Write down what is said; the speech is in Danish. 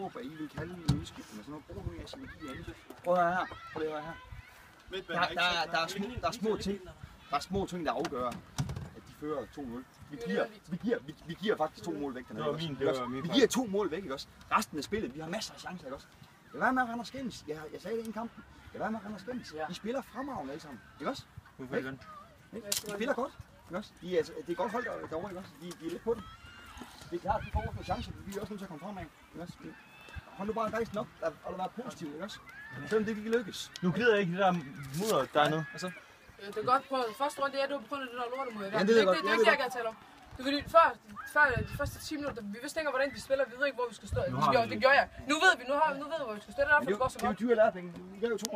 håber, I vil kalde en udskiftning og sådan noget. Brug nu jeres energi herinde. Prøv at høre her. Prøv at høre her. Der er små ting, der afgør, at de fører 2-0. Vi giver faktisk 2 mål væk dernede. Vi giver 2 mål væk, ikke også? Resten af spillet, vi har masser af chancer, ikke også? Det var med at rende og skændes. Jeg sagde det i en kamp. Det var med at rende og skændes. I spiller fremragende alle sammen, ikke også? De spiller godt, ikke også? Det er godt hold derovre, ikke også? De er lidt på den. Det er klart, de får også chancer. Vi er også nødt til at komme fremad, ikke også? Hold nu bare gejsten op, og være positiv, ikke også? Selvom det ikke lykkes. Nu gider jeg ikke det der mudder dernede. Altså. Det er godt prøvet. Første runde, det er, du har prøvet det der lortemod. Ja, det er godt. Det er ikke det, jeg taler om. Det er fordi, før de første 10 minutter, vi vidste ikke, hvordan de spiller. Vi ved ikke, hvor vi skal stå. Det gjorde jeg. Nu ved vi, hvor vi skal stå. Det er derfor, det går så godt. Det er jo dyre lærepenge. Vi gør jo 2